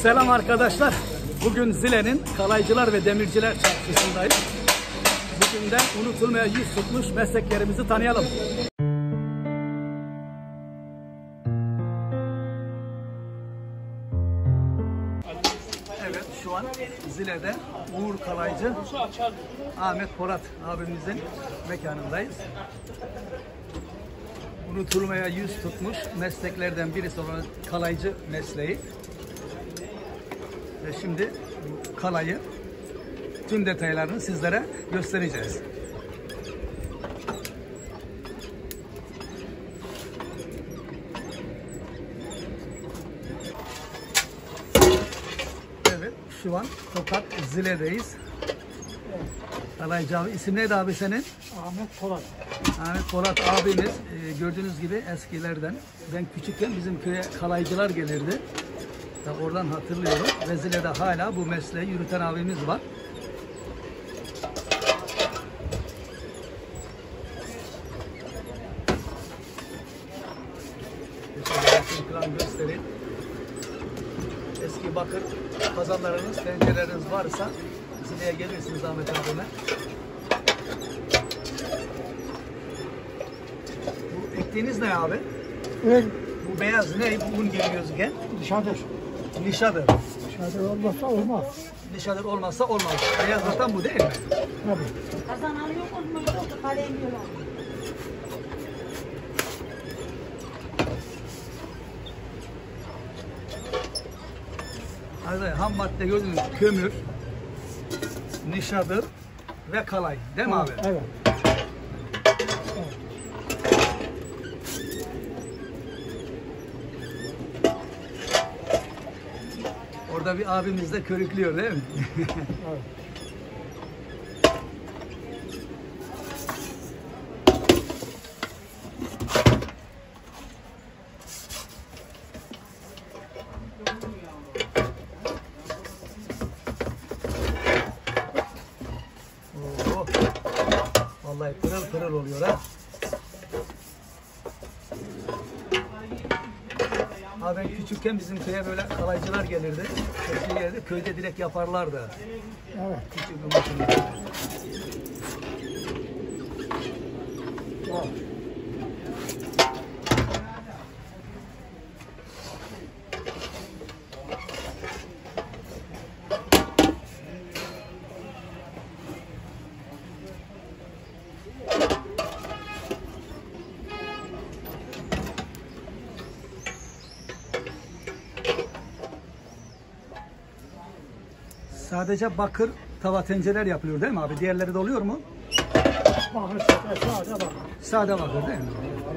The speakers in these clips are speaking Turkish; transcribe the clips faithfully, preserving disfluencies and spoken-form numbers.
Selam arkadaşlar. Bugün Zile'nin Kalaycılar ve Demirciler Çarşısı'ndayız. Bugün de unutulmaya yüz tutmuş mesleklerimizi tanıyalım. Evet, şu an Zile'de Uğur Kalaycı, Ahmet Polat abimizin mekanındayız. Unutulmaya yüz tutmuş mesleklerden birisi olan kalaycı mesleği. Ve şimdi kalayı tüm detaylarını sizlere göstereceğiz. Evet, şu an Tokat Zile'deyiz. Kalaycı abi, isim neydi abi senin? Ahmet Polat. Ahmet Polat abimiz, e, gördüğünüz gibi eskilerden. Ben küçükken bizim köye kalaycılar gelirdi. Ya oradan hatırlıyorum. Ve Zile'de hala bu mesleği yürüten abimiz var. Şöyle göstereyim. Eski bakır kazanlarınız, tencereleriniz varsa Zile'ye gelirsiniz Ahmet abime. Bu ektiğiniz ne abi? Evet. Bu beyaz ne? Bu un gibi gözüken. Dışarıdır. Nişadır. Dışarıdır olmazsa olmaz. Nişadır olmazsa olmaz. Beyaz zaten bu değil mi? Tabii. Kazan alıyor olmuyor da kalem yiyorlar. Hadi ham madde gördüğünüz kömür, nişadır ve kalay. Değil mi abi? Evet. Orada bir abimiz de körüklüyor değil mi? Evet. Oo. Vallahi pırıl pırıl oluyor ha. Abi ben küçükken bizim köye böyle kalaycılar gelirdi. Köye gelirdi. Köyde direkt yaparlardı. Evet. Küçük bir makine. Var. Sadece bakır tava tencereler yapılıyor değil mi abi? Diğerleri de oluyor mu? Bakın sadece bakın. Sade bakır değil mi?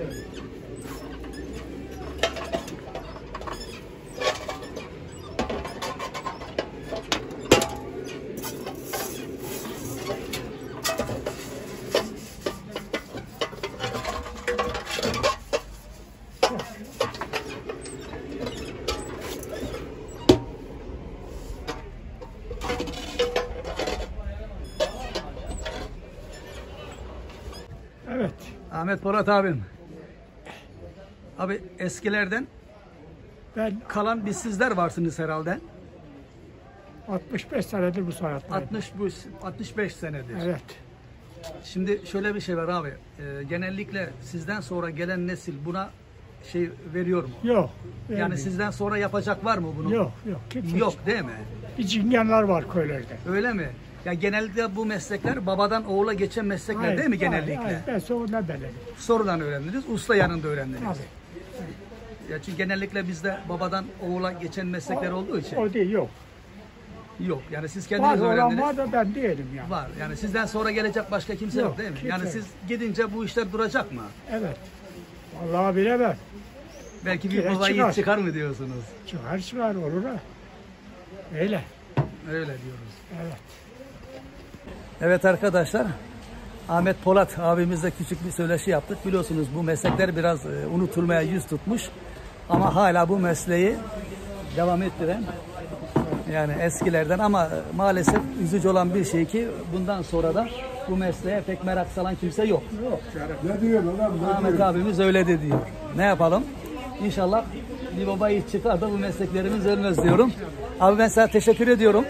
Evet. Ahmet Polat abim. Abi eskilerden Ben kalan biz sizler varsınız herhalde. altmış beş senedir bu sanattayım. altmış bu altmış beş senedir. Evet. Şimdi şöyle bir şey var abi. Ee, genellikle sizden sonra gelen nesil buna şey veriyor mu? Yok. Yani vermiyor. sizden sonra yapacak var mı bunu? Yok yok. Kimse Yok değil mi? Bir cingenler var köylerde. Öyle mi? Ya genellikle bu meslekler babadan oğula geçen meslekler Hayır, değil mi hayır, genellikle? hayır. Ben sonradan denedim. Sonradan öğrendiniz, usta yanında öğrendiniz. Tabii. Ya çünkü genellikle bizde babadan oğula geçen meslekler olduğu için O değil yok. yok. Yani siz Var kendiniz olan öğrendiniz. var da ben değilim yani. Var. Yani sizden sonra gelecek başka kimse yok, Yok, değil mi? kimse Yani yok. siz gidince bu işler duracak mı? Evet. Vallahi bilemem. Belki bir Yine baba çıkar. yiğit çıkar mı diyorsunuz? Çıkar çıkar olur ha. Öyle. Öyle diyoruz. Evet. Evet arkadaşlar, Ahmet Polat abimizle küçük bir söyleşi yaptık. Biliyorsunuz bu meslekler biraz e, unutulmaya yüz tutmuş. Ama hala bu mesleği devam ettiren, yani eskilerden, ama e, maalesef üzücü olan bir şey ki bundan sonra da bu mesleğe pek merak salan kimse yok. Ne diyor lan? Ahmet abimiz öyle de diyor. Ne yapalım? İnşallah bir baba yiğit çıkar da bu mesleklerimiz ölmez diyorum. Abi ben sana teşekkür ediyorum.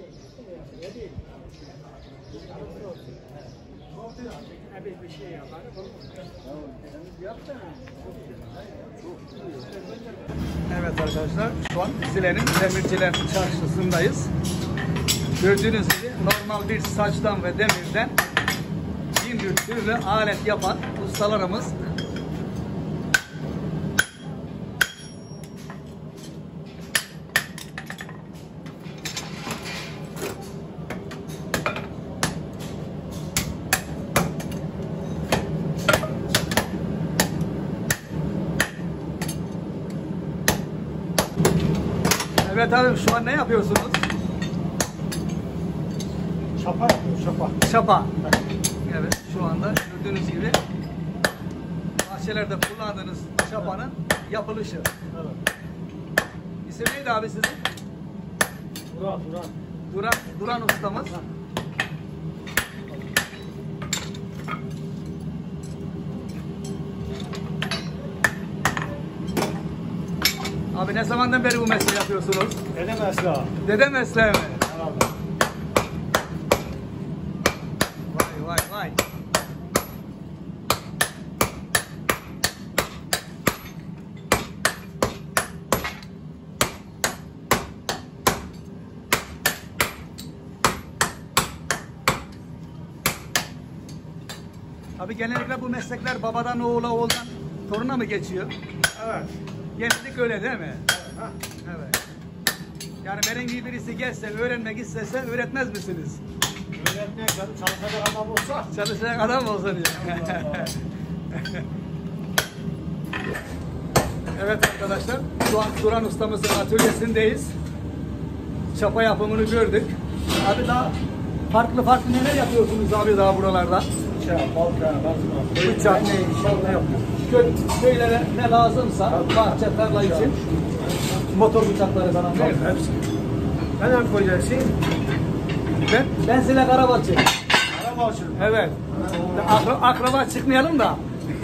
Evet arkadaşlar, şu an Zile'nin Demirciler Çarşısı'ndayız. Gördüğünüz gibi normal bir saçtan ve demirden bin bir türlü alet yapan ustalarımız. Evet abi, şu an ne yapıyorsunuz? Şapa yapıyoruz, şapa. Şapa. Evet, şu anda gördüğünüz gibi bahçelerde kullandığınız şapanın yapılışı. Evet. İsim neydi abi sizin? Duran, Duran. Duran, Duran ustamız. Abi ne zamandan beri bu mesleği yapıyorsunuz? Dede mesleği. Dede mesleği mi? Herhalde. Vay vay vay. Abi genellikle bu meslekler babadan oğula, oğuldan toruna mı geçiyor? Evet. Genellik öyle değil mi? Ha. Evet. Yani benim gibi birisi gelse, öğrenmek istese öğretmez misiniz? Öğretmek canım, çalışacak adam olsa. Çalışacak adam olsa diyor. Evet arkadaşlar, şu an Duran ustamızın atölyesindeyiz. Çapa yapımını gördük. Abi daha farklı farklı neler yapıyorsunuz abi daha buralarda? Bıçak, balta, bazı. Bıçak, ne inşallah yapıyor. Köy, köylere ne lazımsa, bahçe, tarla için motor bıçakları falan değil mi? Hepsi. Ben hem koyacaksın. Ben, ben size Karabalçı. Araba açılır. Evet. Akra, akraba çıkmayalım da.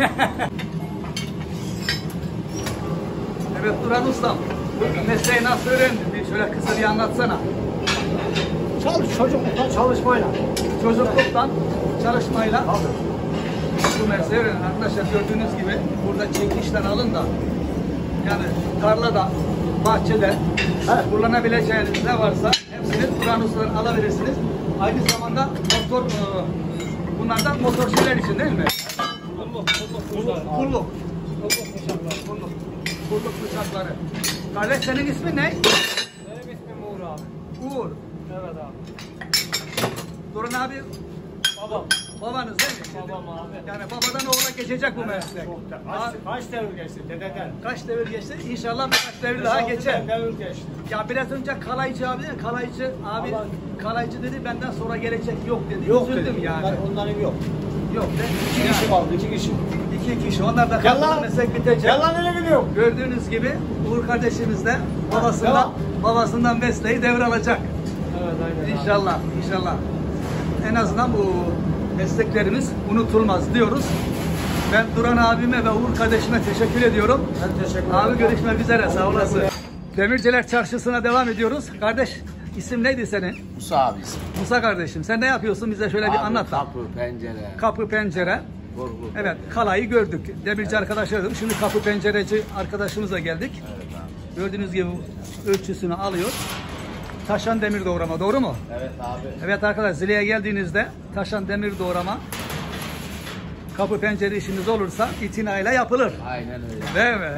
Evet Duran ustam, bu mesleği nasıl öğrendin? Bir şöyle kısa bir anlatsana. Çalış, çocukluktan çalışmayla. Çocukluktan çalışmayla Abi. bu mesleği öğrenin. Arkadaşlar gördüğünüz gibi burada çekişten alın da yani tarlada, bahçede Evet. kullanabileceğiniz ne varsa hepsini Duran ustadan alabilirsiniz. Aynı zamanda motor, e, bunlardan motor şeyler için değil mi? Kulluk, kulluk, Kulluk. Kulluk. kulluk. Kulluk bıçakları. Kardeş senin ismin ne? Benim ismim Uğur abi. Uğur. Evet abi. Duran abi Babam. babanız değil mi? Babam abi. Yani babadan oğula geçecek bu meslek. Çok da. Ha, Kaç, kaç devir geçti dededen? kaç devir geçti? İnşallah birkaç devir daha geçer. Devir geçti. Ya biraz önce kalaycı abi dedi. Kalaycı abi, Allah- kalaycı dedi benden sonra gelecek yok dedi. Yok Üzüldüm dedi. yani. Onlar, onların yok. Yok dedi. İki kişi kaldı, iki kişi. İki kişi. Onlar da Gel kaldı lan. meslek bitecek. Gel lan nereye gidiyorum? Gördüğünüz gibi Uğur kardeşimiz de babasından, devam. babasından mesleği devralacak. Evet aynen. İnşallah, inşallah. En azından bu mesleklerimiz unutulmaz diyoruz. Ben Duran abime ve Uğur kardeşime teşekkür ediyorum. Ben teşekkür ederim. Abi görüşmek üzere, sağ olasın. Demirciler Çarşısı'na devam ediyoruz. Kardeş, isim neydi senin? Musa abisi. Musa kardeşim. Sen ne yapıyorsun? Bize şöyle bir Abi, anlat. da. Kapı, pencere, Kapı, pencere. vur vur. Evet, kalayı gördük. Demirci arkadaşlar dedim. Şimdi kapı pencereci arkadaşımıza geldik. Evet abi. Gördüğünüz gibi ölçüsünü alıyor. Taşan demir doğrama, doğru mu? Evet abi. Evet arkadaşlar, Zile'ye geldiğinizde taşan demir doğrama, kapı pencere işiniz olursa itinayla yapılır. Aynen öyle. Değil mi?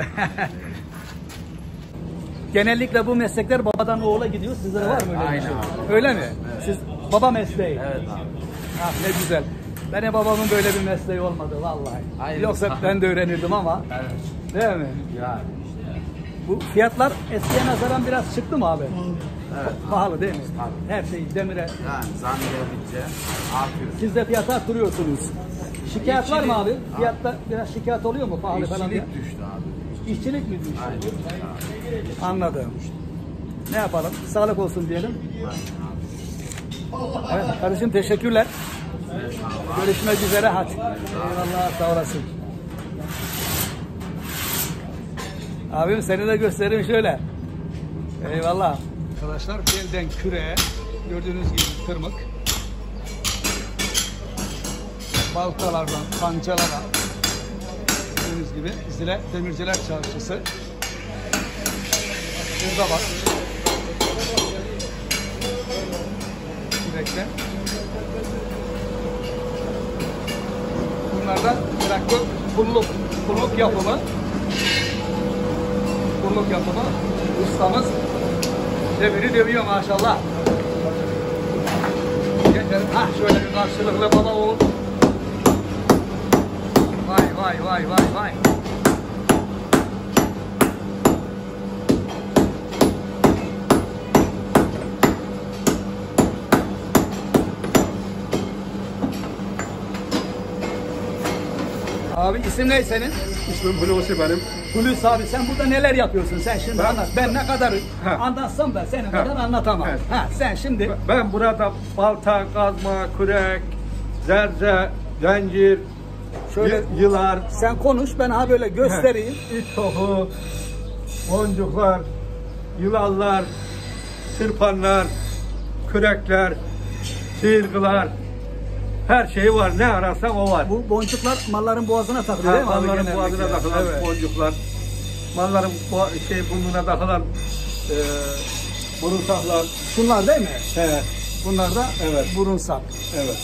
Genellikle bu meslekler babadan oğula gidiyor. Sizde de var mı öyle bir Aynen şey? abi. Öyle mi? Evet. Siz baba mesleği. Evet abi. Ah, ne güzel. Benim babamın böyle bir mesleği olmadı vallahi. Aynen. Yoksa ben de öğrenirdim ama. Evet. Değil mi? Yani işte. Bu fiyatlar eskiye nazaran biraz çıktı mı abi? Evet. Pahalı değil mi? Tabii. Her şey demire. Yani zam geldikçe artıyor. Siz de fiyatı arttırıyorsunuz. Şikayet var mı abi? Fiyatta biraz şikayet oluyor mu pahalı falan diye? İşçilik düştü abi. İşçilik mi düştü? Aynen. Anladım. Ne yapalım? Sağlık olsun diyelim. Evet kardeşim teşekkürler. Görüşmek üzere hadi. Eyvallah sağ olasın. Abim seni de göstereyim şöyle. Eyvallah. Arkadaşlar belden küreğe gördüğünüz gibi tırmık. Baltalardan kancalara gördüğünüz gibi Zile Demirciler Çarşısı. Burada bak. Kürekler. Bunlardan traktör pulluk, pulluk yapımı. Pulluk yapımı. Ustamız deviri dövüyor maşallah. Geçelim. Hah şöyle bir karşılıklı baba oğul. Vay vay vay vay vay. Abi isim ne senin? İsmim Hulusi benim. Hulusi abi sen burada neler yapıyorsun? Sen şimdi Ben- anlat. Ben ne kadar Ha. anlatsam da senin Ha. kadar anlatamam. Evet. Ha sen şimdi Ben burada balta, kazma, kürek, zerze, zincir, şöyle y- yılar, sen konuş ben ha böyle göstereyim. it topu, boncuklar, yılanlar, sırpanlar, kürekler, sıyırgılar, her şey var. Ne ararsan o var. Bu boncuklar malların boğazına takılıyor değil mi? abi Malların genellikle? boğazına takılan Evet. boncuklar, malların bo- şey burnuna takılan e, burunsaklar. Şunlar değil mi? He, Bunlar da Evet. burun sap. evet.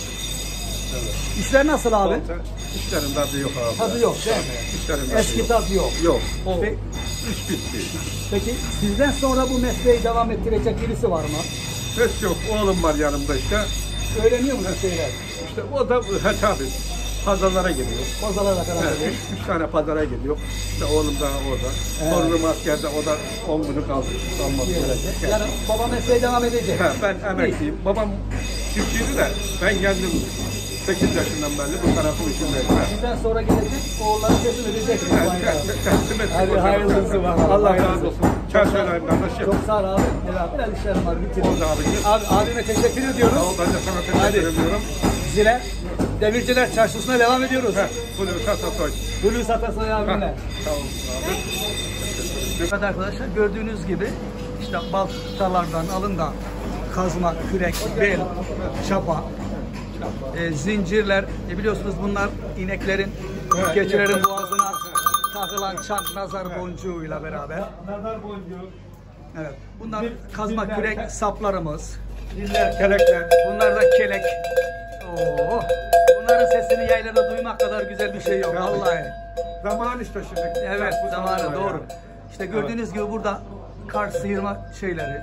İşler nasıl abi? Balta, işlerin tadı yok abi. Tadı yok değil mi? İşlerin tadı Eski yok. tat yok. Yok. O Pe- iş bitti. Peki sizden sonra bu mesleği devam ettirecek birisi var mı? Hiç yok. Oğlum var yanımda işte. Öğreniyor musun şeyler? İşte o da he tabi. Pazarlara gidiyor. Pazarlara kadar. Evet, Evet. üç, üç tane pazara gidiyor. İşte oğlum da orada. Evet. Torunum askerde, o da on günü kaldı. Kalması gerekecek. Yani baba mesleği devam edecek. He, ben emekliyim. Babam çiftçiydi de ben kendim sekiz yaşından beri bu tarafın içindeyim. He. Sizden sonra gelecek, oğulları teslim edecek. He, te- te- teslim ettik Hadi o tarafa. hayırlısı bakalım. Allah Hayırlısı. razı olsun. Çarşılayım kardeşim. Çok sağ ol abi. Evet, biraz işlerim var. Bitireyim. Oldu abicim. Abi, abime teşekkür ediyoruz. Sağ ol, ben de sana Hadi. teşekkür ediyorum. Zile Demirciler Çarşısı'na devam ediyoruz. He, bunu Satasoy. Hulusi Atasoy abimle. Sağ olun abi. Evet arkadaşlar gördüğünüz gibi işte baltalardan alın da kazma, kürek, bel, çapa, e, zincirler. E, biliyorsunuz bunlar ineklerin, keçilerin boğazına takılan çan, nazar boncuğuyla beraber. Nazar boncuğu, Evet. Bunlar kazma, kürek saplarımız. diller, kelekler. Bunlar da kelek. Oo. Bunların sesini yaylada duymak kadar güzel bir şey yok vallahi. Zaman işte şimdi. Evet, Bu zamanı zaman doğru. yani. İşte gördüğünüz gibi burada kar sıyırma şeyleri.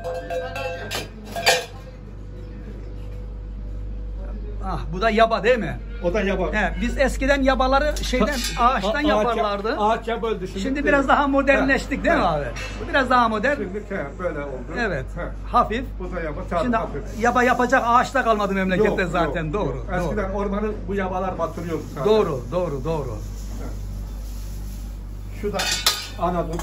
Ah, bu da yaba değil mi? O da yaba. He, biz eskiden yabaları şeyden ağaçtan Ağaç- yaparlardı. Ağaç yaba öldü. Şimdi, Şimdi biraz daha modernleştik değil mi He. abi? Bu biraz daha modern. Şimdi he, böyle oldu. Evet. He. Hafif. Bu da yaba. Tabii, Şimdi hafif. yaba yapacak ağaç da kalmadı memlekette Yok, zaten. yok, Doğru. yok. Doğru. Eskiden ormanı bu yabalar batırıyordu zaten. Doğru, doğru, doğru. Şu da Anadolu.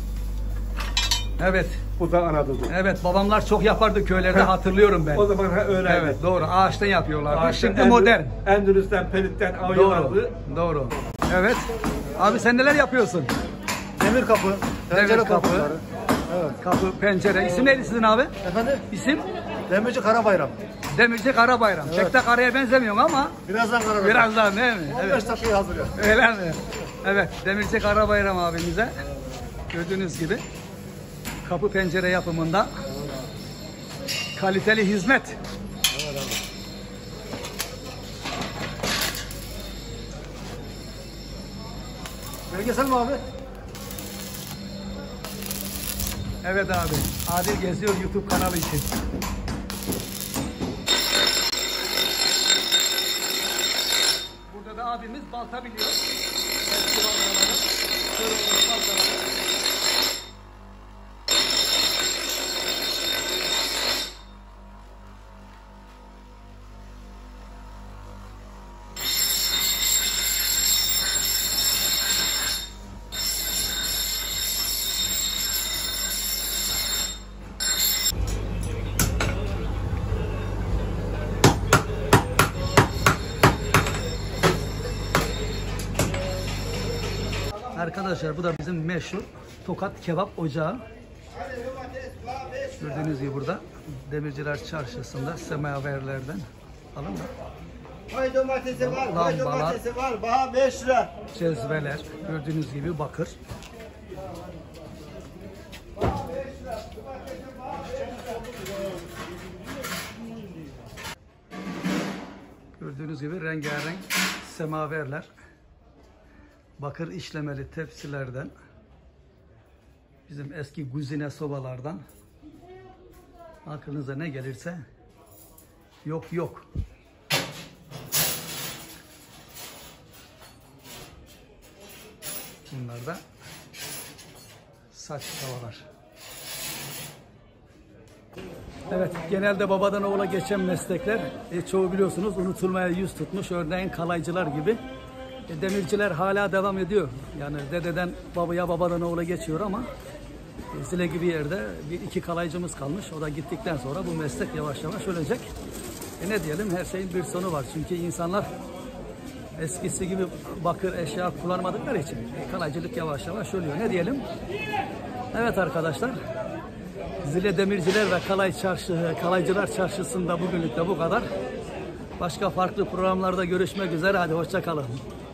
Evet. Bu da Anadolu. Evet, babamlar çok yapardı köylerde hatırlıyorum ben. O zaman he, öyle. Evet, doğru. Ağaçtan yapıyorlardı. Ağaçtan, Şimdi Endü- modern. Endülüs'ten, Pelit'ten Doğru. avıyorlardı. Doğru. Evet. Abi sen neler yapıyorsun? Demir kapı, pencere Demir kapı. kapıları. Evet. Kapı, pencere. İsim neydi sizin abi? Efendim? İsim? Demirci Karabayram. Demirci Karabayram. Pek de karaya benzemiyorsun ama Birazdan Karabayram. birazdan değil mi? on beş Evet. dakikaya hazır ya. Öyle mi? Evet. Demirci Karabayram abimize gördüğünüz gibi kapı pencere yapımında kaliteli hizmet. Belgesel mi abi? Evet abi. Adil Geziyor YouTube kanalı için. Burada da abimiz balta biliyor. Eski baltaları, kırılmış baltaları. Arkadaşlar bu da bizim meşhur Tokat Kebap Ocağı. Gördüğünüz gibi burada Demirciler Çarşısı'nda semaverlerden alın da. Koy domatesi var, koy Lambalar. domatesi var. Baha beş lira. Cezveler, gördüğünüz gibi bakır. Gördüğünüz gibi rengarenk semaverler. Bakır işlemeli tepsilerden. Bizim eski guzine sobalardan. Aklınıza ne gelirse yok yok. Bunlar da saç tavalar. Evet, genelde babadan oğula geçen meslekler e, çoğu biliyorsunuz unutulmaya yüz tutmuş. Örneğin kalaycılar gibi. E, demirciler hala devam ediyor. Yani dededen babaya, babadan oğula geçiyor ama e, Zile gibi yerde bir iki kalaycımız kalmış. O da gittikten sonra bu meslek yavaş yavaş ölecek. E, ne diyelim, her şeyin bir sonu var. Çünkü insanlar eskisi gibi bakır eşya kullanmadıkları için kalaycılık yavaş yavaş ölüyor. Ne diyelim? Evet arkadaşlar, Zile Demirciler ve Kalay Çarşı, Kalaycılar Çarşısı'nda bugünlük de bu kadar. Başka farklı programlarda görüşmek üzere. Hadi hoşça kalın.